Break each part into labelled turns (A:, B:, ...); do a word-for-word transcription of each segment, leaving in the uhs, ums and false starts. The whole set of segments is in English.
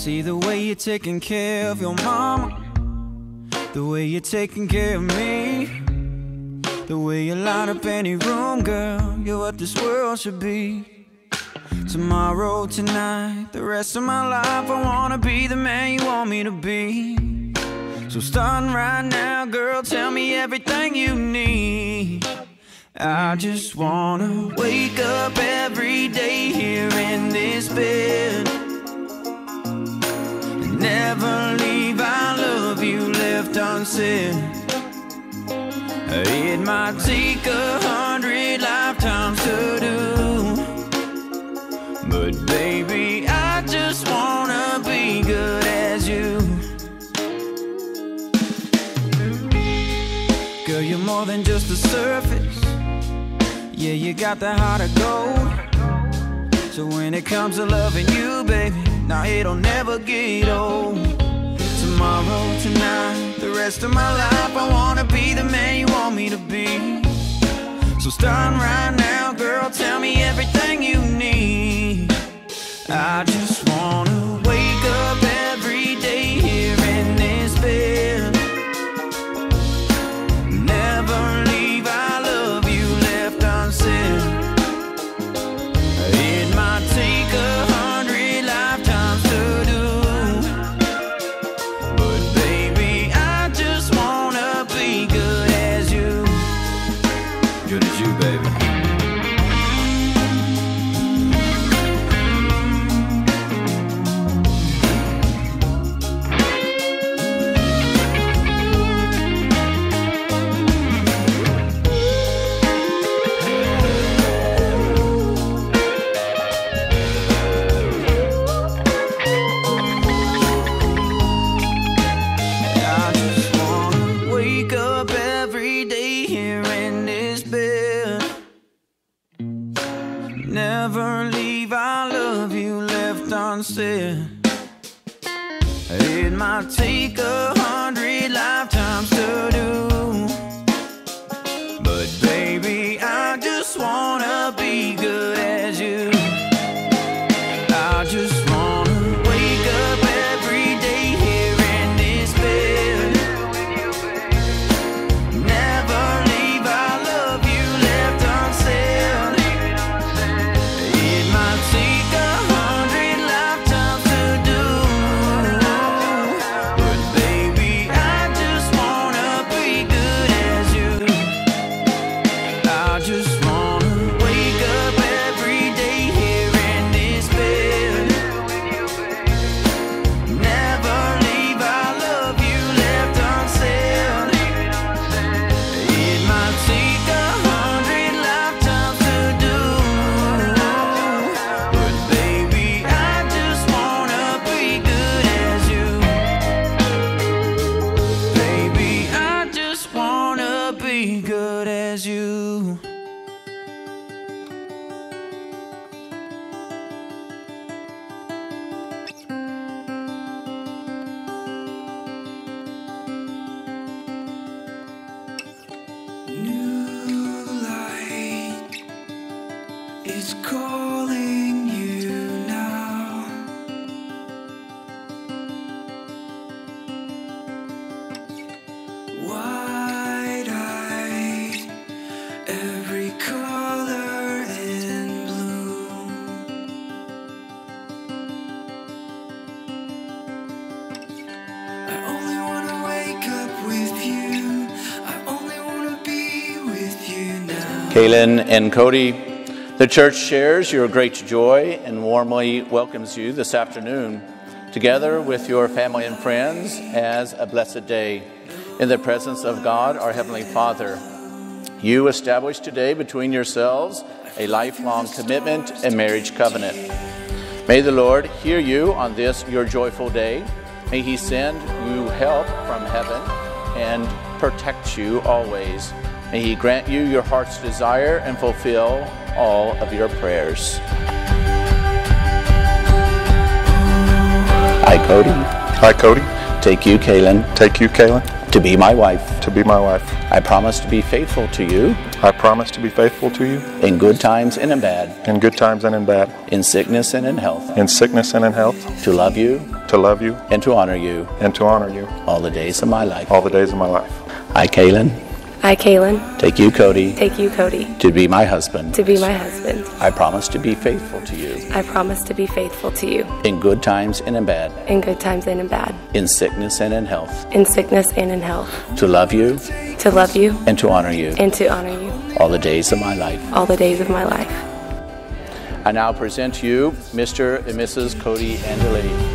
A: See the way you're taking care of your mama, the way you're taking care of me, the way you light up any room, girl, you're what this world should be. Tomorrow, tonight, the rest of my life, I wanna be the man you want me to be. So starting right now, girl, tell me everything you need. I just wanna wake up every day here in this bed and never leave our love you left unsaid. It might take a hundred lifetimes to do, but baby, I just wanna be good as you. Girl, you're more than just the surface. Yeah, you got the heart of gold. So when it comes to loving you, baby, now it'll never get old. Tomorrow, tonight, the rest of my life, I wanna be the man you want me to be. So starting right now, girl, tell me everything you need. I just wanna wake up every day here in this bed, never leave our love you left unsaid. It might take a hundred lifetimes to do, but baby, I just wanna be good as you. Good as you, baby. Never leave our love you left unsaid. It might take a hundred lifetimes to do, but baby, I just wanna be good as you. I just wanna wake up every day here in this bed, never leave our love you left unsaid. Take a hundred lifetimes to do, but baby, I just wanna be good as you. I just wanna wake up every day here in this bed, never leave our love you left unsaid. It might take a hundred lifetimes to do, be good as you. New light is calling you now. Why? Every color in bloom. I only wanna wake up with you. I only wanna be with you now.
B: Kalyn and Cody, the church shares your great joy and warmly welcomes you this afternoon, together with your family and friends, as a blessed day in the presence of God, our Heavenly Father. You establish today between yourselves a lifelong commitment and marriage covenant. May the Lord hear you on this your joyful day. May He send you help from heaven and protect you always. May He grant you your heart's desire and fulfill all of your prayers. I, Cody.
C: I, Cody.
B: Take you, Kalyn.
C: Take you, Kalyn.
B: To be my wife.
C: To be my wife.
B: I promise to be faithful to you.
C: I promise to be faithful to you.
B: In good times and in bad.
C: In good times and in bad.
B: In sickness and in health.
C: In sickness and in health.
B: To love you.
C: to love you
B: and to honor you
C: and to honor you
B: all the days of my life.
C: all the days of my life.
B: I, Kalyn,
D: I, Kalyn,
B: take you, Cody,
D: take you, Cody,
B: to be my husband.
D: to be my husband.
B: I promise to be faithful to you
D: I promise to be faithful to you
B: in good times and in bad,
D: in good times and in bad,
B: in sickness and in health,
D: in sickness and in health,
B: to love you
D: to love you
B: and to honor you
D: and to honor you
B: all the days of my life.
D: all the days of my life.
B: I now present to you Mister and Missus Cody and Kalyn.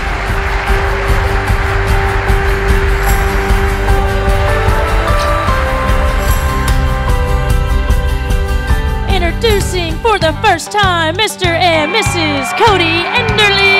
E: Introducing for the first time, Mister and Missus Cody Enderly.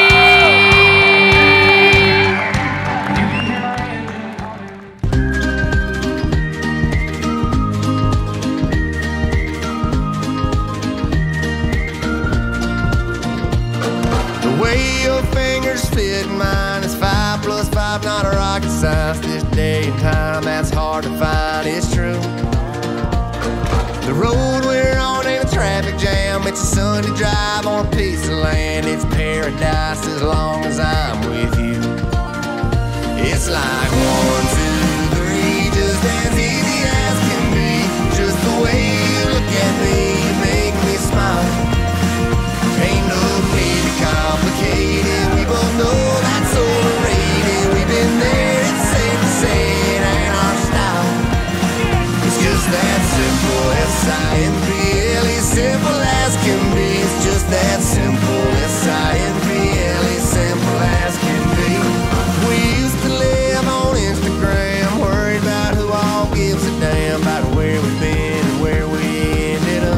F: The way your fingers fit mine is five plus five, not a rocket science. This day and time, that's hard to find, it's true. The road we're on ain't a traffic jam. It's a Sunday drive on a piece of land. It's paradise as long as I'm with you. It's like one, two, three, just as easy as can be. Just the way you look at me, you make me smile. Ain't no need to complicate it. We both know that's overrated. We've been there, it's safe to say it ain't our style. It's just that simple, S I N P L E, simple as can be. It's just that simple, S I N P L E, simple as can be. We used to live on Instagram, worried about who all gives a damn about where we've been and where we ended up.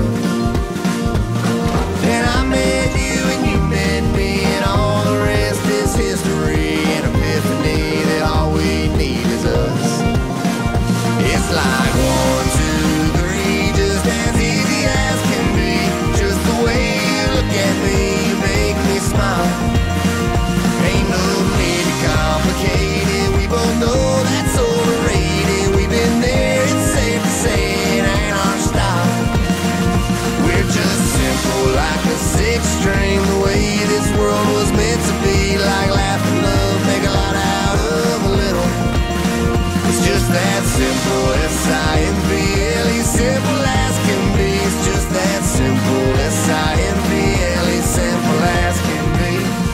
F: Then I met you and you met me, and all the rest is history. An epiphany that all we need is us. It's like one, two, three, just as easy as can be. Just the way you look at me, you make me smile. Ain't no need to complicate it. We both know that's overrated. We've been there, it's safe to say it ain't our style. We're just simple like a six string, the way this world was meant to be. Like laughing love, make a lot out of a little. It's just that simple, S I N P L E, simple as can be. It's just that simple, S I N P L E, simple as can be.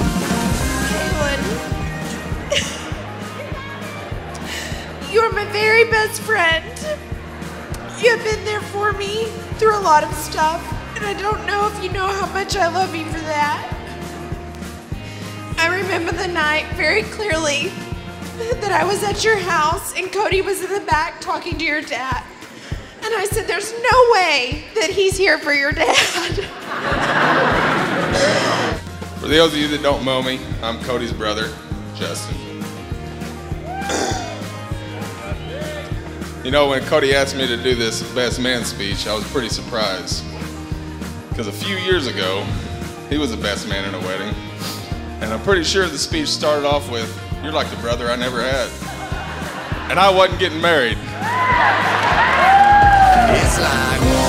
G: Kalyn, you're my very best friend. You have been there for me through a lot of stuff, and I don't know if you know how much I love you for that. I remember the night very clearly that I was at your house and Cody was in the back talking to your dad. And I said, there's no way that he's here for your dad.
H: For those of you that don't know me, I'm Cody's brother, Justin. You know, when Cody asked me to do this best man speech, I was pretty surprised. Because a few years ago, he was the best man in a wedding. And I'm pretty sure the speech started off with, "You're like the brother I never had." And I wasn't getting married.
F: It's like